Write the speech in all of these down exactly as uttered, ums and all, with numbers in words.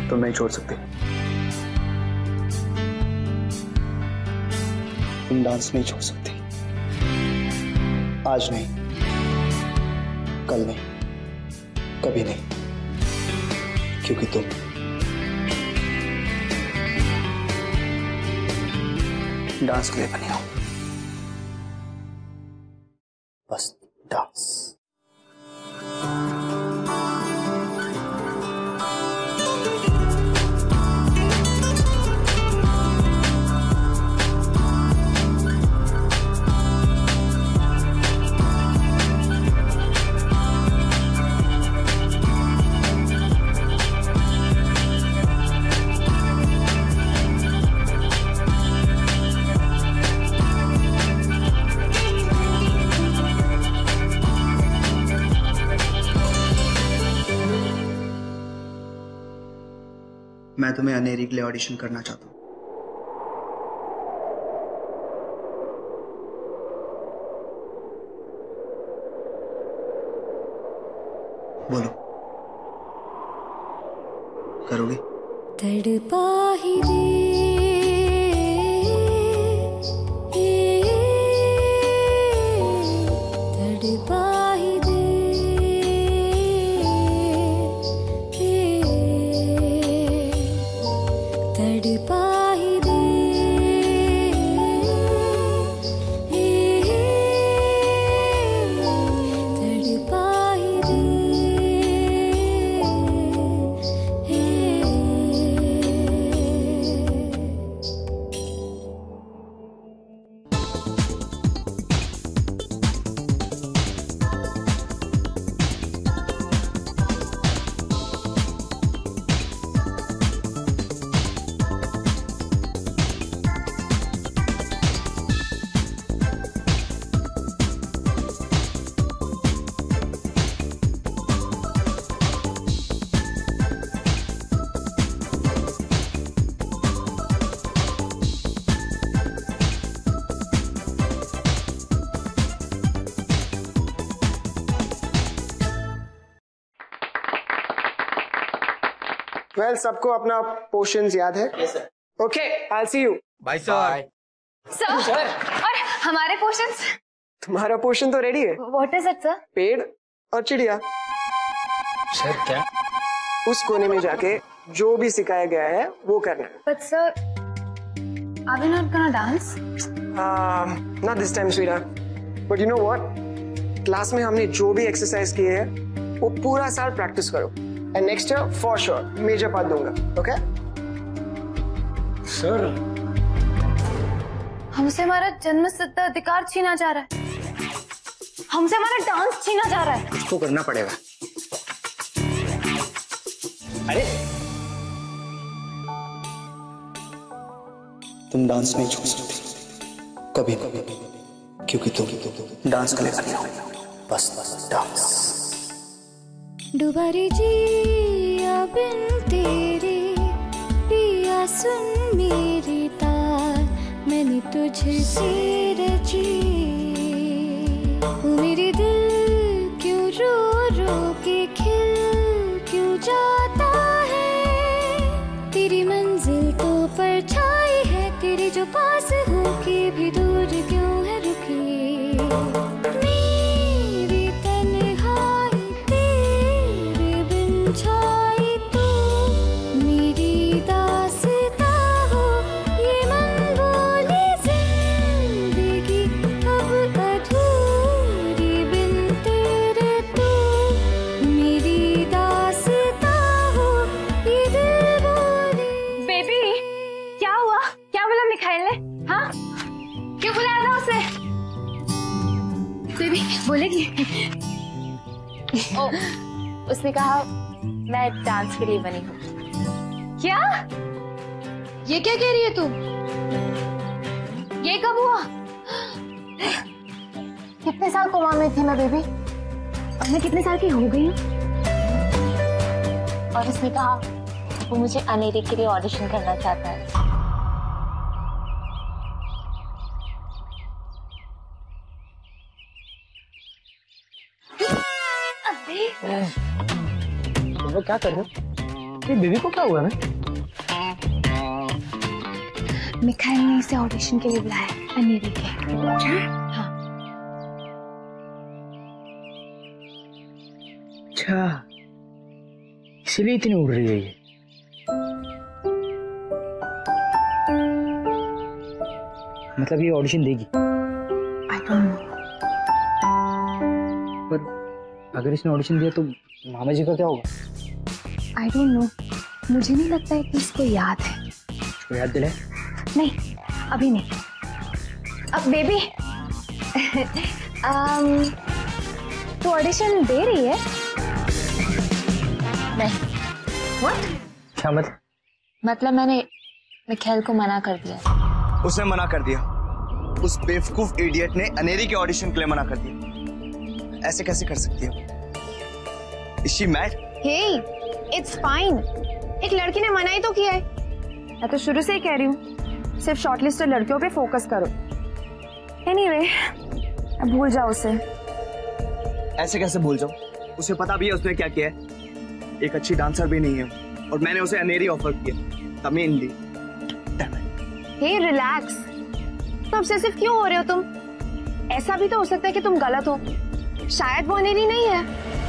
तुम नहीं छोड़ सकते। तुम डांस नहीं छोड़ सकती। आज नहीं, कल नहीं, कभी नहीं, क्योंकि तुम डांस के लिए बनी हो। बस डांस। मैं तुम्हें अनेरी के लिए ऑडिशन करना चाहता हूँ। बोलो, करोगे? तड़पा ही दे, तड़पा ही दे, तड़पा ही दे, तड़पा ही दे। वेल well, सबको अपना पोर्शंस याद है? Yes sir. Okay, I see you. Bye sir. Sir और हमारे पोर्शंस? तुम्हारा पोर्शन तो रेडी है। What is it sir? पेड़ और चिड़िया। सर क्या? उस कोने में जाके जो भी सिखाया गया है वो करना है। But sir, are we not gonna dance? Not this time Sweeta, but you know what, class में हमने जो भी एक्सरसाइज किए हैं वो पूरा साल प्रैक्टिस करो, and next year for sure major part दूंगा। Okay sir? हमसे हमारा जन्मसिद्ध अधिकार छीना जा रहा है, हमसे हमारा डांस छीना जा रहा है। कुछ तो करना पड़ेगा। अरे तुम डांस नहीं छोड़ सकती, कभी कभी, क्योंकि तुम डांस के लिए बनी हो। बस बस डांस। डुबरी जिया बिन तेरे, पिया सुन मेरी तार, मैंने तुझसे रची। वो मेरे दिल क्यों रो रो के खिल क्यों जाता है, तेरी मंजिल तो परछाई है, तेरे जो पास हो के भी दूर क्यों है रुकी। मेरी तन्हाई तेरे बिन छाई तू, मेरी दास्तां हो ये मन बोली जिंदगी अब अधूरी बिन तेरे तू, मेरी दास्तां हो ये दिल बोली। बेबी क्या हुआ? क्या बोला मिखाइल ने? हाँ, क्यों बुलाया था उसे? बेबी बोलेगी? ओ, उसने कहा मैं डांस के लिए बनी हूँ। क्या? ये क्या कह रही है तुम? ये कब हुआ? कितने साल कोमा में थी मैं बेबी, और मैं कितने साल की हो गई हूँ। और उसने कहा वो मुझे अनेरी के लिए ऑडिशन करना चाहता है। तुम लोग क्या कर रहे हो? ये बेबी को क्या हुआ है? मिखाइल ने इसे ऑडिशन के लिए बुलाया अनेरी के। हाँ। अच्छा, इसीलिए इतनी उड़ रही है ये। मतलब ये ऑडिशन देगी? I don't know. पर अगर इसने ऑडिशन दिया तो मामा जी का क्या होगा? आई डोंट नो, मुझे नहीं लगता है कि इसको याद है। इसको याद दिलाए? नहीं, अभी नहीं। अब बेबी um, तो ऑडिशन दे रही है? नहीं। व्हाट? क्या मतलब? मतलब मैंने मिखाइल को मना कर दिया। उसने मना कर दिया। उस बेवकूफ इडियट ने अनेरी के ऑडिशन के लिए मना कर दिया। ऐसे कैसे कर सकती है? Is she mad? Hey, it's fine. एक लड़की ने मना ही तो किया है। मैं तो शुरू से ही कह रही हूँ, सिर्फ शॉर्टलिस्टेड लड़कियों पे फोकस करो। Anyway, अब भूल जाओ उसे। ऐसे कैसे भूल जाऊं? उसे पता भी है उसने क्या किया है। एक अच्छी डांसर भी नहीं है और मैंने उसे अनेरी ऑफर किया। तमीन दी। Hey, relax. तो ऑब्सेसिव क्यों हो रहे हो तुम? ऐसा भी तो हो सकता है कि तुम गलत हो। शायद वो अनेरी नहीं है।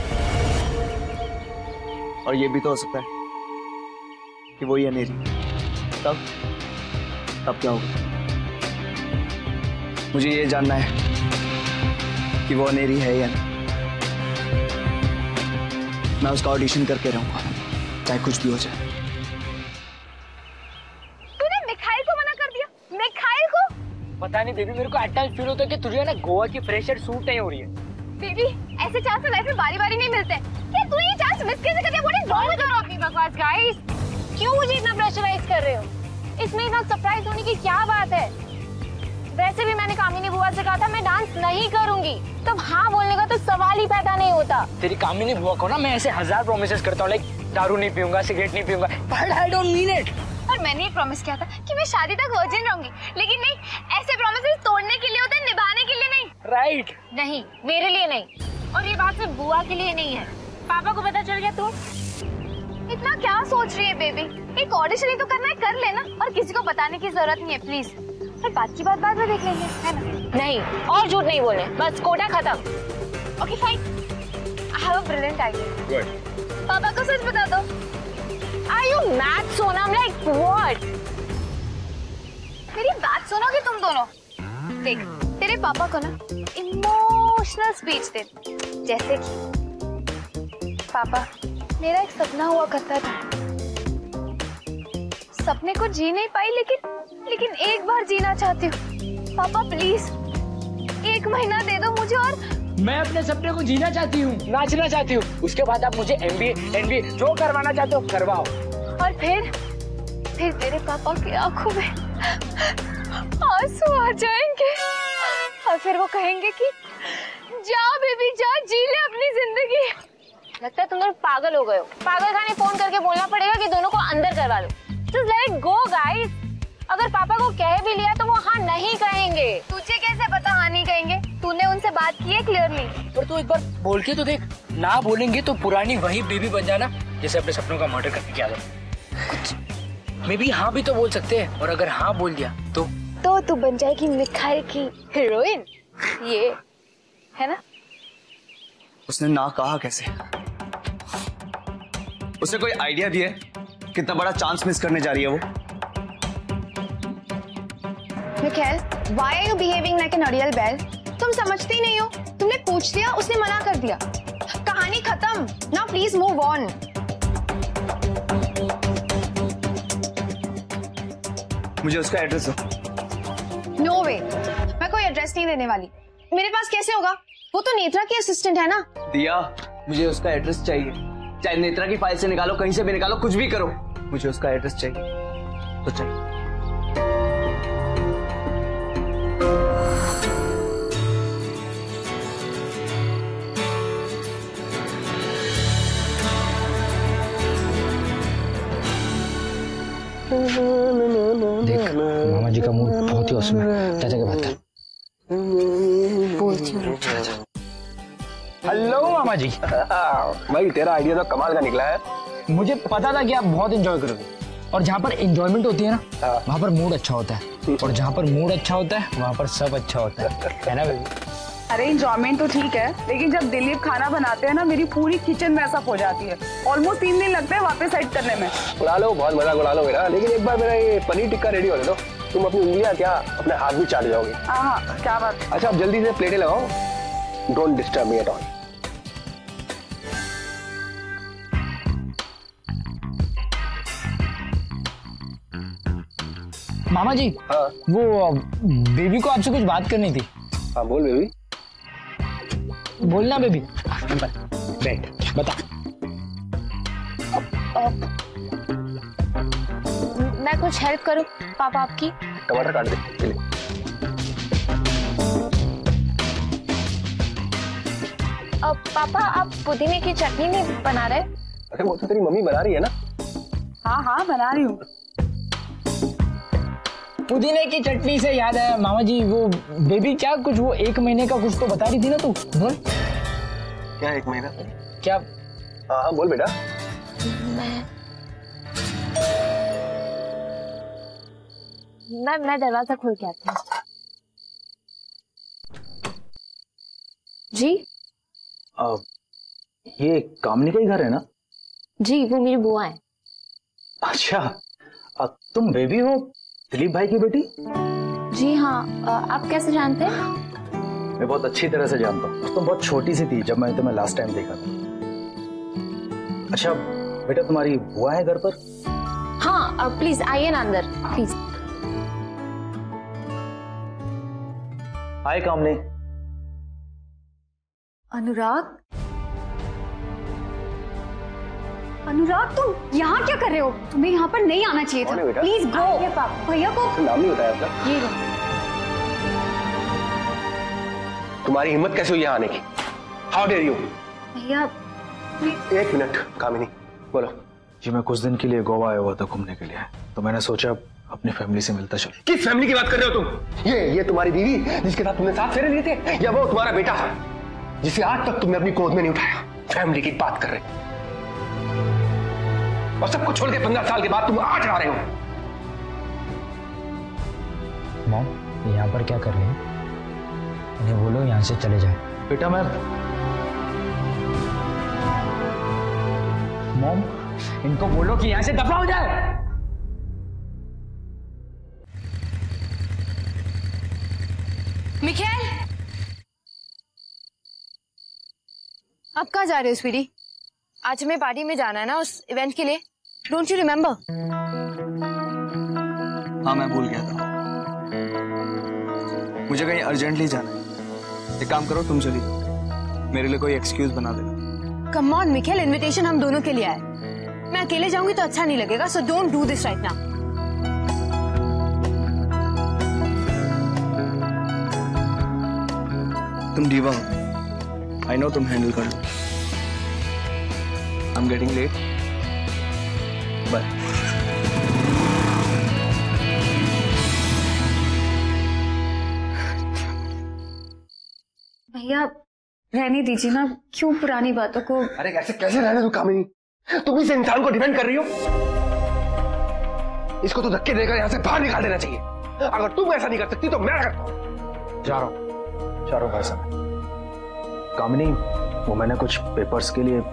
और ये भी तो हो सकता है कि वो ही अनेरी। तब तब क्या होगा? मुझे ये जानना है कि वो अनेरी है या नहीं। मैं उसका ऑडिशन करके रहूंगा, चाहे कुछ भी हो जाए। तूने मिखाइल को मना कर दिया? मिखाइल को? पता नहीं बेबी, मेरे को एट टाइम्स फील होता है कि तुझे ना गोवा की फ्रेशर सूट नहीं हो रही है। बेबी, ऐसे चांस लाइफ में बारी बारी नहीं मिलते। क्या तू ये चांस मिस कैसे कर दिया? What is wrong with your अपनी बकवास गाइस? क्यों मुझे इतना प्रेशराइज कर रहे हो? इसमें इतना सरप्राइज होने की क्या बात है? वैसे भी मैंने कामिनी बुआ से कहा था मैं डांस नहीं करूंगी, तब हाँ बोलने का तो सवाल ही पैदा नहीं होता। तेरी कामिनी बुआ को ना मैं ऐसे हजार प्रोमिसेस करता हूँ, लाइक दारू नहीं पीऊंगा, सिगरेट नहीं पीऊंगा, but I don't mean it. और मैंने ये प्रॉमिस किया था कि मैं शादी तक वर्जिन रहूंगी, लेकिन नहीं, ऐसे प्रॉमिसेस तोड़ने के लिए होते हैं, निभाने के लिए नहीं। राइट? नहीं, मेरे लिए नहीं। और ये बात सिर्फ बुआ के लिए नहीं है। पापा को पता चल गया तो? इतना क्या सोच रही है बेबी? एक ऑडिशन ही तो करना है, कर लेना, और किसी को बताने की जरूरत नहीं है प्लीज। और बात की बात बाद में देख लेंगे, है ना? नहीं, और झूठ नहीं बोलने, बस कोटा खत्म। Okay fine, I have a brilliant idea. Good. पापा को सच बता दो। Are you mad, Sonam? Like what? मेरी बात सुनोगे तुम दोनों? देख, तेरे पापा को ना इमोशनल स्पीच दे, जैसे कि पापा, मेरा एक सपना हुआ करता था, सपने को जी नहीं पाई, लेकिन लेकिन एक बार जीना चाहती हूँ। पापा प्लीज एक महीना दे दो मुझे, और मैं अपने सपने को जीना चाहती हूँ, नाचना चाहती हूँ। उसके बाद आप मुझे एमबीए, एनबीए जो करवाना चाहते हो करवाओ। और फिर फिर तेरे पापा की आंखों में आंसू आ जाएंगे, और फिर वो कहेंगे कि जा बेबी जा, जी ले अपनी जिंदगी। लगता है तुम लोग पागल हो गए हो। पागल खाने फोन करके बोलना पड़ेगा कि दोनों को अंदर करवा लो। Just let it go, guys. अगर पापा को कह भी लिया तो वो हाँ नहीं कहेंगे। तुझे कैसे पता हाँ नहीं कहेंगे? तूने उनसे बात की है क्लियरली? पर तू एक बार बोल के तो देख, ना बोलेंगे तो पुरानी वही बेबी बन जाना जैसे अपने सपनों का मर्डर करने की आदत। कुछ मे बी हाँ भी तो बोल सकते हैं, और अगर हाँ बोल दिया तो तो तू बन जाएगी मिखाइल की हीरोइन, ये है ना? उसने ना कहा कैसे? उसे कोई आइडिया भी है कितना बड़ा चांस मिस करने जा रही है वो? Mikhail, why are you behaving like an Ariel Bell? तुम समझती ही नहीं हो। तुमने पूछ लिया, उसने मना कर दिया, कहानी खत्म। Now please move on. मुझे उसका एड्रेस दो। No way, मैं कोई एड्रेस नहीं देने वाली। मेरे पास कैसे होगा? वो तो नेत्रा की असिस्टेंट है ना। दिया, मुझे उसका एड्रेस चाहिए, चाहे नेत्रा की फाइल से निकालो, कहीं से भी निकालो, कुछ भी करो, मुझे उसका एड्रेस चाहिए तो चाहिए। देख, मामा जी का मूड बहुत ही औसम है, चाचा के बात कर। बोलती हूँ। हेलो मामा जी। भाई तेरा आइडिया तो कमाल का निकला है। मुझे पता था कि आप बहुत एंजॉय करोगे, और जहाँ पर एंजॉयमेंट होती है ना वहाँ पर मूड अच्छा होता है, और जहाँ पर मूड अच्छा होता है वहाँ पर सब अच्छा होता है, है ना बेबी? अरे एंजॉयमेंट तो ठीक है, लेकिन जब दिलीप खाना बनाते हैं ना मेरी पूरी किचन मैसअप हो जाती है। ऑलमोस्ट तीन दिन लगते हैं वापस सेट करने में। उड़ा लो, बहुत मजाक उड़ा लो मेरा, लेकिन एक बार मेरा ये पनीर टिक्का रेडी होने दो, तुम अपनी उंगलियां क्या अपने हाथ भी चाट जाओगे। हाँ हाँ क्या बात। अच्छा अब जल्दी से प्लेटें लगाओ, don't disturb me at all. मामा जी, हाँ वो बेबी को आपसे कुछ बात करनी थी। हाँ बोल बेबी। बोलना बेबी। बैठ बता। मैं कुछ हेल्प करूं पापा आपकी? टमाटर काट दे चलिए। अब पापा आप पुदीने की चटनी नहीं बना रहे? अरे वो तो तेरी मम्मी बना रही है ना। हाँ हाँ बना रही हूँ। पुदीने की चटनी से याद है मामा जी, वो बेबी क्या कुछ वो एक महीने का कुछ तो बता रही थी ना तू, बोल। क्या एक महीना? क्या? हाँ हाँ बोल बेटा। मैं मैं मैं दरवाजा खोल के आती हूँ। जी आ, ये कामनी का ही घर है ना? जी वो मेरी बुआ है। अच्छा आ, तुम बेबी हो दिलीप भाई की बेटी? जी हाँ। आप कैसे जानते हैं? मैं बहुत अच्छी तरह से जानता हूँ, तुम बहुत छोटी सी थी जब मैंने तुम्हें लास्ट टाइम देखा था। अच्छा बेटा तुम्हारी बुआ है घर पर? हाँ प्लीज आइए ना अंदर प्लीज। हाय कामनी। अनुराग, अनुराग तुम यहाँ क्या कर रहे हो? तुम्हें यहाँ पर नहीं आना चाहिए था। Please go. भैया को नाम नहीं बताया आपका? ये तुम्हारी हिम्मत कैसे हुई यहाँ आने की? How dare you? भैया एक मिनट कामिनी बोलो। जी मैं कुछ दिन के लिए गोवा आया हुआ था घूमने के लिए, तो मैंने सोचा अपनी फैमिली से मिलता चलो। किस फैमिली की बात कर रहे हो तुम? ये ये तुम्हारी बीवी जिसके साथ तुमने साथ फेरे लिए थे, या वो तुम्हारा बेटा जिसे आज तक तुमने अपनी गोद में नहीं उठाया? फैमिली की बात कर रहे हो और सबको छोड़ के पंद्रह साल के बाद तुम आज आ रहे हो। मॉम यहाँ पर क्या कर रहे हैं? इन्हें बोलो यहाँ से चले जाए। बेटा मैं मॉम इनको बोलो कि यहाँ से दफा हो जाए। मिखेल, अब कहाँ जा रहे हो स्वीटी? आज हमें पार्टी में जाना है ना, उस इवेंट के लिए। Don't you remember? हाँ मैं भूल गया था, मुझे कहीं अर्जेंटली जाना है। एक काम करो तुम चलिए, मेरे लिए कोई एक्सक्यूज बना देना। कम ऑन मिखेल, इनविटेशन हम दोनों के लिए आए। मैं अकेले जाऊंगी तो अच्छा नहीं लगेगा, so don't do this right now. तुम डीवा हो, आई नो तुम हैंडल कर लो। I'm getting late. Bye. भैया रहने दीजिए ना, क्यों पुरानी बातों को। अरे कैसे कैसे रहने दो कामिनी? तुम इस इंसान को डिफेंड कर रही हो? इसको तो धक्के देकर यहाँ से बाहर निकाल देना चाहिए। अगर तुम ऐसा नहीं कर सकती तो मैं करता हूँ। जा रहा हूँ जा रहा हूँ भाई साहब। कामिनी वो मैंने कुछ पेपर्स के लिए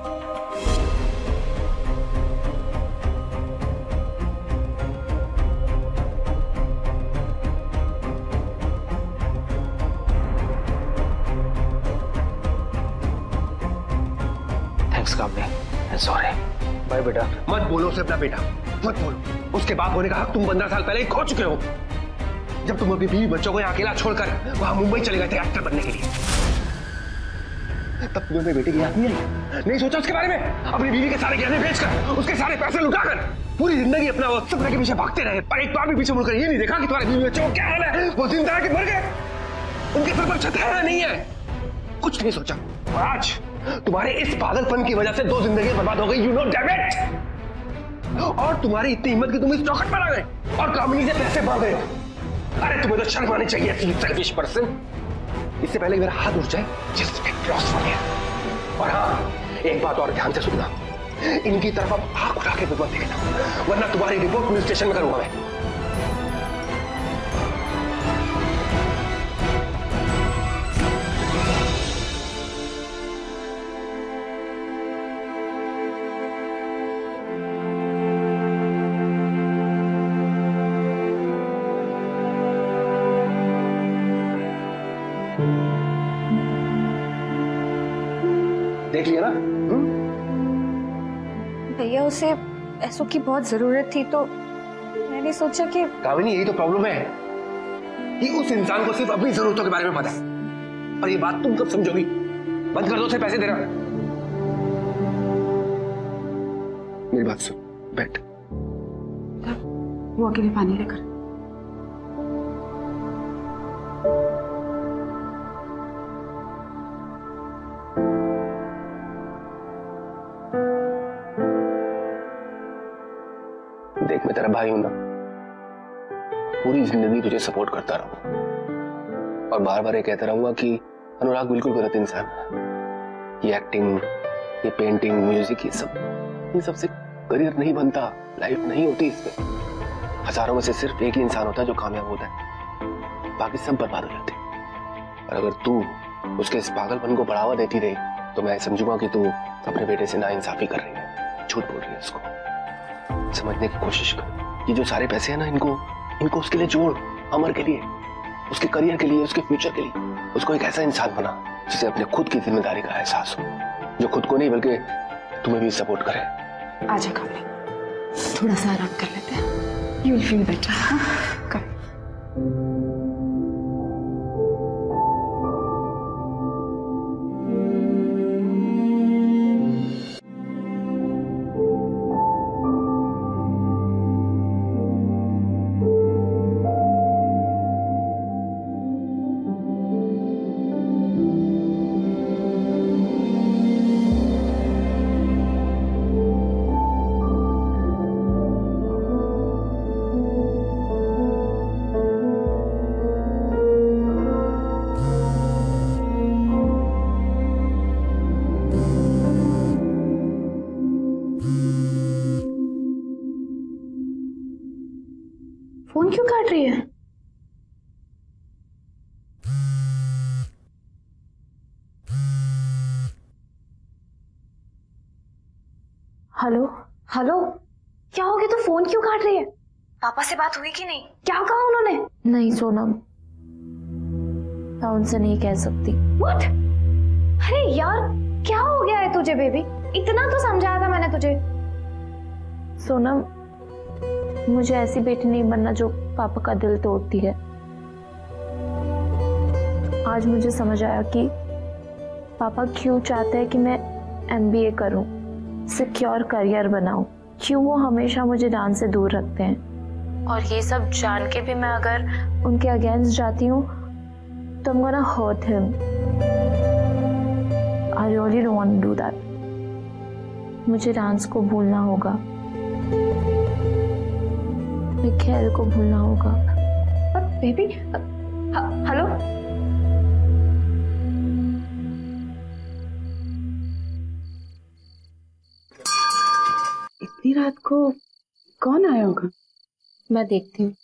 सॉरी। भाई बेटा मत बोलो उसे अपना बेटा, मत बोलो। उसके बाप होने का हक तुम पंद्रह साल पहले ही खो चुके हो, जब तुम अपनी बीवी बच्चों को यहाँ अकेला छोड़कर वहां मुंबई चले गए थे एक्टर बनने के लिए। तब तुम्हें अपने बेटे की याद नहीं आई? नहीं सोचा उसके बारे में? अपनी बीवी के सारे गहने बेचकर, उसके सारे पैसे लुटाकर पूरी जिंदगी अपना वो सपने के पीछे भागते रहे, पर एक बार भी पीछे मुड़कर ये नहीं देखा कि तुम्हारे बीवी बच्चों को क्या हाल है? वो जिंदा है कि मर गए? उनके सर पर छत है नहीं है? कुछ नहीं सोचा। आज तुम्हारे इस पागलपन की वजह से दो जिंदगी बर्बाद हो गई। You know damn it. और तुम्हारी इतनी हिम्मत कि तुम इस चौखट पर आ गए और कामिनी से पैसे मांग रहे हो। अरे तुम्हें तो शर्म आनी चाहिए, सेल्फिश पर्सन। इससे पहले मेरा हाथ उठ जाए, just get lost for here. और हाँ एक बात और ध्यान से सुनना, इनकी तरफ अब आंख उठा के मत देखना, वरना तुम्हारी रिपोर्ट पुलिस स्टेशन में करूंगा मैं। देख लिया ना? भैया उसे पैसों की बहुत जरूरत थी तो मैंने सोचा कि कामिनी, यही तो प्रॉब्लम है कि उस इंसान को सिर्फ अपनी जरूरतों के बारे में पता है, और ये बात तुम कब समझोगी? बंद कर दो उसे पैसे देना। मेरी बात सुन, बैठ। वो अकेले पानी लेकर। देख, मैं तेरा भाई हूं ना, पूरी जिंदगी तुझे सपोर्ट करता रहूंगा और बार बार ये कहता रहूंगा कि अनुराग बिल्कुल गलत इंसान है। ये एक्टिंग, ये पेंटिंग, म्यूजिक, ये सब इन सब से करियर नहीं बनता, लाइफ नहीं होती इसमें। हजारों में से सिर्फ एक ही इंसान होता है जो कामयाब होता है, बाकी सब बर्बाद हो जाते हैं। और अगर तू उसके इस पागलपन को बढ़ावा देती रही तो मैं समझूंगा कि तू अपने बेटे से नाइंसाफी कर रही है, झूठ बोल रही है। उसको समझने की कोशिश कर। ये जो सारे पैसे हैं ना, इनको इनको उसके लिए जोड़, अमर के लिए, उसके करियर के लिए, उसके फ्यूचर के लिए। उसको एक ऐसा इंसान बना जिसे अपने खुद की जिम्मेदारी का एहसास हो, जो खुद को नहीं बल्कि तुम्हें भी सपोर्ट करे। आजा कामनी, थोड़ा सा आराम कर लेते हैं। You will feel better. Come. Phone क्यों काट रही है? हेलो हेलो, क्या हो गया? तो फोन क्यों काट रही है? पापा से बात हुई कि नहीं? क्या कहा उन्होंने? नहीं सोनम, मैं उनसे नहीं कह सकती। व्हाट? अरे यार, क्या हो गया है तुझे बेबी? इतना तो समझाया था मैंने तुझे। सोनम, मुझे ऐसी बेटी नहीं बनना जो पापा का दिल तोड़ती है। आज मुझे समझ आया कि पापा क्यों चाहते हैं कि मैं एमबीए करूं, सिक्योर करियर बनाऊं, क्यों वो हमेशा मुझे डांस से दूर रखते हैं। और ये सब जान के भी मैं अगर उनके अगेंस्ट जाती हूँ तो I'm gonna hurt him. I really don't want to do that. मुझे डांस को भूलना होगा, मिखेल को भूलना होगा। Baby, hello? इतनी रात को कौन आया होगा? मैं देखती हूँ।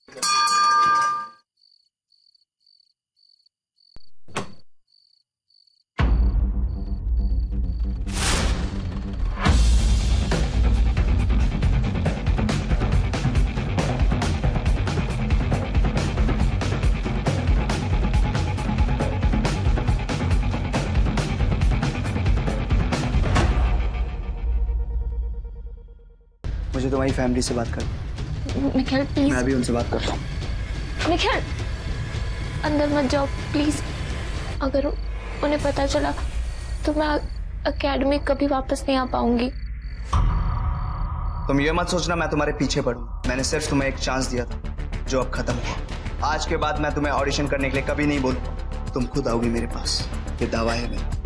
मुझे तुम्हारी फैमिली से बात कर। निखिल प्लीज। मैं भी उनसे बात करता हूँ। निखिल, अंदर मत जाओ प्लीज। अगर उन्हें पता चला तो मैं एकेडमी कभी वापस नहीं आ पाऊंगी। तुम ये मत सोचना मैं तुम्हारे पीछे पड़ूंगा। मैंने सिर्फ तुम्हें एक चांस दिया था जो अब खत्म हुआ। आज के बाद मैं तुम्हें ऑडिशन करने के लिए कभी नहीं बोलूंगा। तुम खुद आओगी मेरे पास, ये दावा है मेरा।